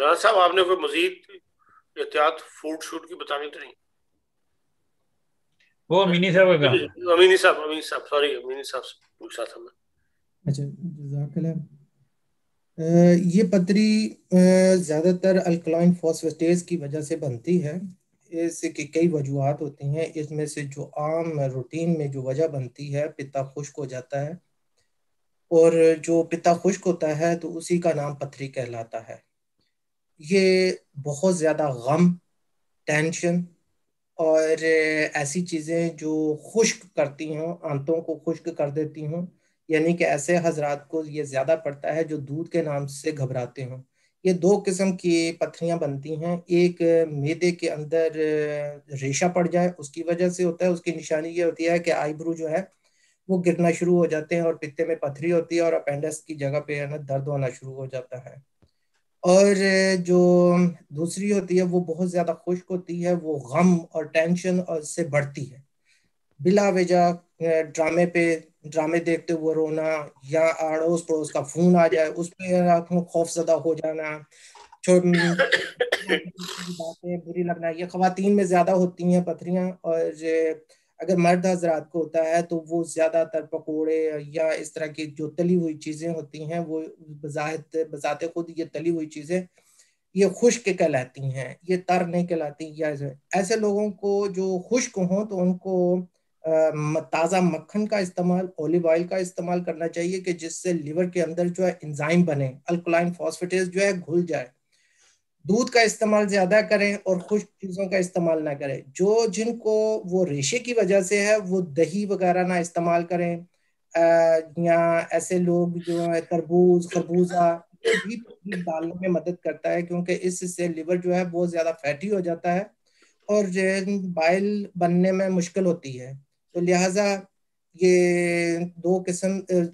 राना साहब, आपने कोई मजीद एहतियात फूड शूट की बतानी तो नहीं? वो अमीनी साहब का काम। अमीनी साहब, सॉरी, अमीनी साहब से पूछा था मैं। अच्छा, जज़ाकल्लाह। ये पतरी ज़्यादातर अल्कलाइन फॉस्फेटेस की वजह से बनती है। इसकी कई वजूहत होती हैं। इसमें से जो आम रूटीन में जो वजह बनती है, पित्ता खुश्क हो जाता है, और जो पित्ता खुश्क होता है तो उसी का नाम पथरी कहलाता है। ये बहुत ज़्यादा गम, टेंशन और ऐसी चीज़ें जो खुश्क करती हों, आंतों को खुश्क कर देती हों, यानी कि ऐसे हजरात को ये ज़्यादा पड़ता है जो दूध के नाम से घबराते हों। ये दो किस्म की पथरियां बनती हैं। एक मैदे के अंदर रेशा पड़ जाए, उसकी वजह से होता है। उसकी निशानी ये होती है कि आईब्रू जो है वो गिरना शुरू हो जाते हैं और पित्ते में पथरी होती है और अपेंडिक्स की जगह पे है ना दर्द होना शुरू हो जाता है। और जो दूसरी होती है वो बहुत ज्यादा खुश्क होती है, वो गम और टेंशन और से बढ़ती है। बिला वजह ड्रामे देखते हुए रोना, या अड़ोस पड़ोस का फोन आ जाए उस पर खौफजदा हो जाना, बातें बुरी लगना, ये खवातीन में ज्यादा होती हैं पथरियां। और अगर मर्द हजरात को होता है तो वो ज्यादातर पकोड़े या इस तरह की जो तली हुई चीजें होती हैं वो बजाते खुद ये तली हुई चीजें ये खुश्क कहलाती हैं, ये तर नहीं कहलाती। या ऐसे लोगों को जो खुश्क हों तो उनको ताज़ा मक्खन का इस्तेमाल, ऑलिव ऑयल का इस्तेमाल करना चाहिए कि जिससे लिवर के अंदर जो है एंजाइम बने, अल्कलाइन फॉस्फेटेस जो है घुल जाए। दूध का इस्तेमाल ज्यादा करें और खुश्क चीजों का इस्तेमाल ना करें। जो जिनको वो रेशे की वजह से है वो दही वगैरह ना इस्तेमाल करें। या ऐसे लोग जो है तरबूज, खरबूजा, ये भी डालने में मदद करता है क्योंकि इससे लिवर जो है बहुत ज्यादा फैटी हो जाता है और जो बाइल बनने में मुश्किल होती है। तो लिहाजा ये दो किस्म,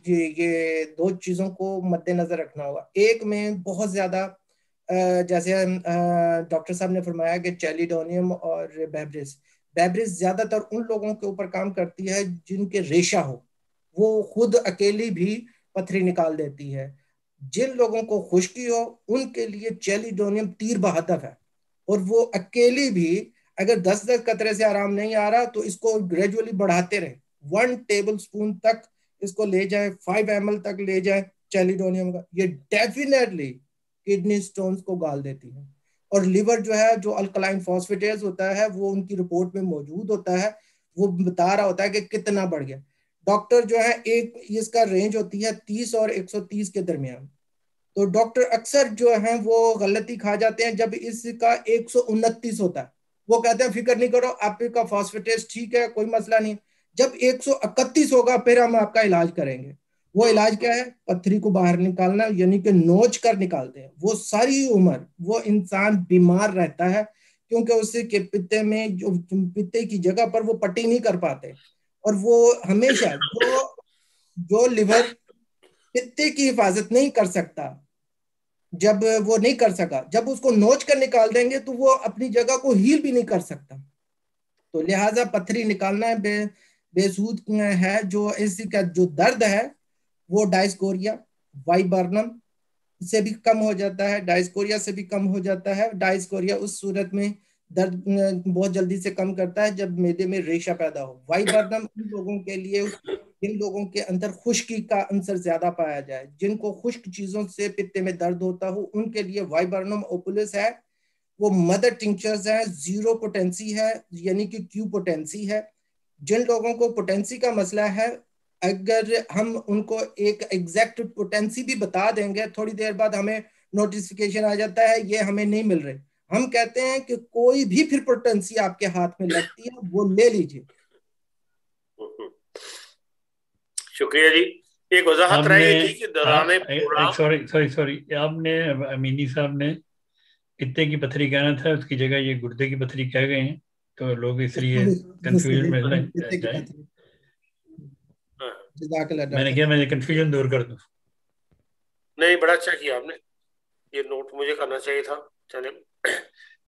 ये दो चीजों को मद्देनजर रखना होगा। एक में बहुत ज्यादा जैसे डॉक्टर साहब ने फरमाया कि चैलिडोनियम और बैब्रिस, बैब्रिस ज्यादातर उन लोगों के ऊपर काम करती है जिनके रेशा हो, वो खुद अकेली भी पथरी निकाल देती है। जिन लोगों को खुश्की हो उनके लिए चैलिडोनियम तीर बहादुर है, और वो अकेली भी अगर 10-10 कतरे से आराम नहीं आ रहा तो इसको ग्रेजुअली बढ़ाते रहे, 1 टेबल स्पून तक इसको ले जाए, 5 ml तक ले जाए चैलिडोनियम का, ये डेफिनेटली किडनी स्टोन्स को गाल देती है। और लिवर जो है, जो अल्कलाइन फॉस्फेटेज होता है वो उनकी रिपोर्ट में मौजूद होता है, वो बता रहा होता है कि कितना बढ़ गया। डॉक्टर जो है, एक इसका रेंज होती है 30 और 130 के दरमियान। तो डॉक्टर अक्सर जो है वो गलती खा जाते हैं जब इसका 129 होता है। वो कहते हैं फिक्र नहीं करो, आपका फॉस्फेटेज ठीक है, कोई मसला नहीं। जब 131 होगा फिर हम आपका इलाज करेंगे। वो इलाज क्या है? पथरी को बाहर निकालना, यानी कि नोच कर निकालते हैं। वो सारी उम्र वो इंसान बीमार रहता है क्योंकि उससे के पित्ते में जो पित्ते की जगह पर वो पट्टी नहीं कर पाते। और वो हमेशा जो जो लिवर पित्ते की हिफाजत नहीं कर सकता, जब वो नहीं कर सका, जब उसको नोच कर निकाल देंगे तो वो अपनी जगह को हील भी नहीं कर सकता। तो लिहाजा पथरी निकालना बेसूद है। जो इसी का जो दर्द है वो डायस्कोरिया, वाइबर्नम से भी कम हो जाता है, डायस्कोरिया से भी कम हो जाता है। डायस्कोरिया उस सूरत में दर्द बहुत जल्दी से कम करता है जब मैदे में रेशा पैदा हो। वाइबर्नम उन लोगों के लिए जिन लोगों के अंदर खुश्की का अंसर ज्यादा पाया जाए, जिनको खुश्क चीजों से पित्ते में दर्द होता हो, उनके लिए वाइबर्नम ओपुलस है। वो मदर टिंचर्स है, जीरो पोटेंसी है, यानी कि क्यू पोटेंसी है। जिन लोगों को पोटेंसी का मसला है, अगर हम उनको एक एग्जैक्ट पोटेंसी भी बता देंगे, थोड़ी देर बाद हमें नोटिफिकेशन आ जाता है ये हमें नहीं मिल रहे। हम कहते हैं कि कोई भी फिर पोटेंसी आपके हाथ में लगती है वो ले लीजिए। शुक्रिया जी। एक वजाहत रह आपने गई थी कि दौरान प्रोग्राम। सॉरी सॉरी सॉरी, आपने अमीनी साहब ने पित्ते की पथरी कहना था, उसकी जगह ये गुर्दे की पथरी कह गए हैं, तो लोग उसको इसलिए भी उसको कंफ्यूजन भी में पित्ते की जाए। पथरी। हाँ, जज़ाकल्लाह मैंने डॉक्टर। किया, मैं कंफ्यूजन दूर कर दूं। नहीं, बड़ा अच्छा किया आपने, ये नोट मुझे करना चाहिए था। चले,